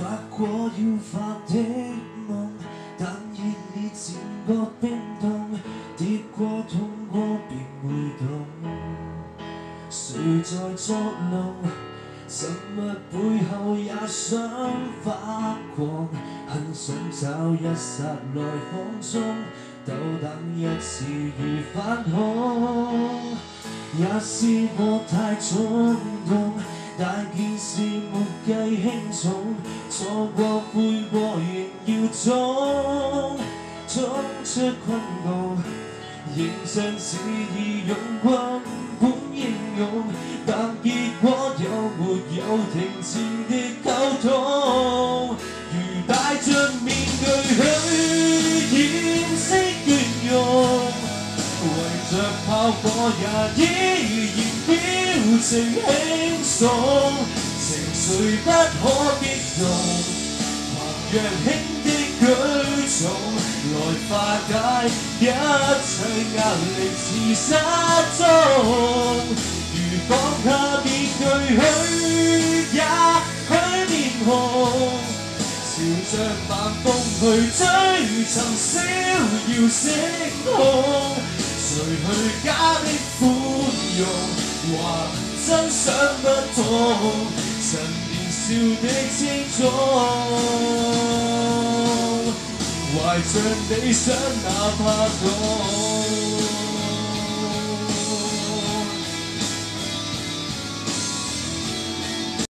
發過要發的夢，但熱烈漸覺冰凍，跌過痛過便會懂，誰在作弄？沉默背後也想發光，很想找一剎來放縱，鬥膽一次如發空，也試過太衝動，大件事沒計輕重，錯過悔過仍要衝，衝出困局，認真只以勇軍本英勇，但結果有沒有停止的溝通？如戴着面具去掩飾倦容，為着炮火也依然表情輕鬆，情緒不可激動，旁若輕的舉重，來化解一切壓力自失蹤。如放下面具許也許面紅，朝着晚風去追尋逍遙星空，誰去假的寬容，或真想不通，趁年少的青蔥，懷着理想哪怕痛。